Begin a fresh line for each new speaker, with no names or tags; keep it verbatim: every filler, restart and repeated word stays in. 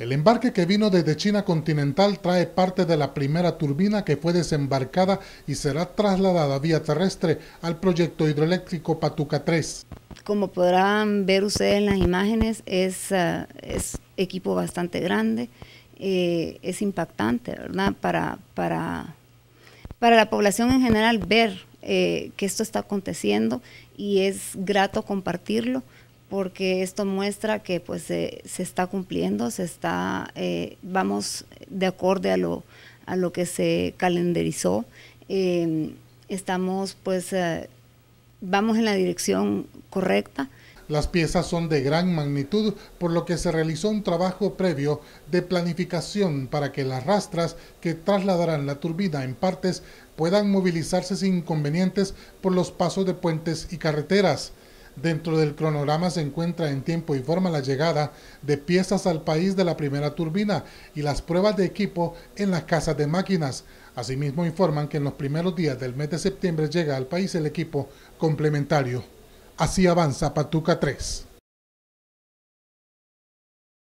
El embarque que vino desde China continental trae parte de la primera turbina que fue desembarcada y será trasladada vía terrestre al proyecto hidroeléctrico Patuca tres.
Como podrán ver ustedes en las imágenes, es, uh, es equipo bastante grande, eh, es impactante, ¿verdad? Para, para, para la población en general ver eh, que esto está aconteciendo, y es grato compartirlo, porque esto muestra que pues eh, se está cumpliendo, se está, eh, vamos de acorde a lo, a lo que se calendarizó, eh, estamos pues, eh, vamos en la dirección correcta.
Las piezas son de gran magnitud, por lo que se realizó un trabajo previo de planificación para que las rastras que trasladarán la turbina en partes puedan movilizarse sin inconvenientes por los pasos de puentes y carreteras. Dentro del cronograma se encuentra en tiempo y forma la llegada de piezas al país de la primera turbina y las pruebas de equipo en las casas de máquinas. Asimismo informan que en los primeros días del mes de septiembre llega al país el equipo complementario. Así avanza Patuca tres.